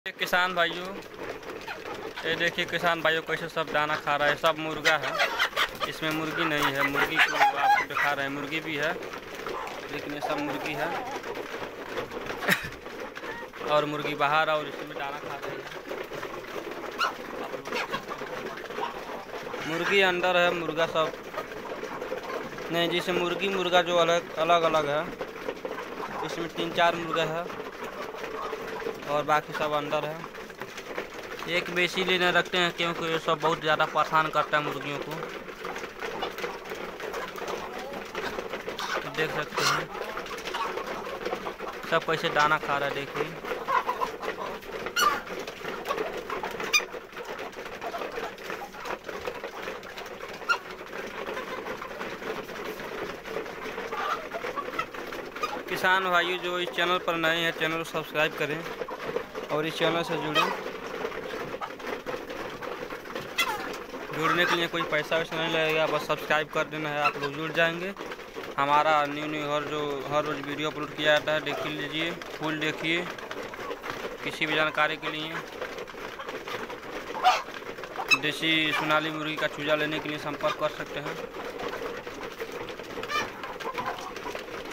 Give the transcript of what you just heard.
किसान भाइयों, ये देखिए किसान भाइयों कैसे सब दाना खा रहा है। सब मुर्गा है, इसमें मुर्गी नहीं है। मुर्गी को आपको दिखा रहे हैं, मुर्गी भी है लेकिन ये सब मुर्गी है और मुर्गी बाहर और इसमें दाना खा रही है। मुर्गी अंदर है, मुर्गा सब नहीं। जैसे मुर्गी मुर्गा जो अलग अलग है, इसमें 3-4 मुर्गा है और बाकी सब अंदर है। एक बेसी लेने रखते हैं क्योंकि ये सब बहुत ज़्यादा परेशान करता है मुर्गियों को। देख सकते हैं सब कैसे दाना खा रहा है, देखिए। किसान भाइयों जो इस चैनल पर नए हैं, चैनल को सब्सक्राइब करें और इस चैनल से जुड़ने के लिए कोई पैसा वैसा नहीं लगेगा, बस सब्सक्राइब कर देना है। आप लोग जुड़ जाएंगे। हमारा न्यू हर रोज़ वीडियो अपलोड किया जाता है, देख लीजिए, फुल देखिए। किसी भी जानकारी के लिए देसी सोनाली मुर्गी का चूजा लेने के लिए संपर्क कर सकते हैं।